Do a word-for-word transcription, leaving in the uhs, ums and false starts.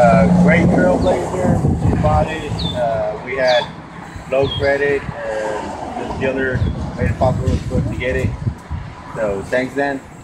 Uh, great trailblazer. We bought it. Uh, we had low credit, and the dealer made it possible for us to get it. So thanks, then.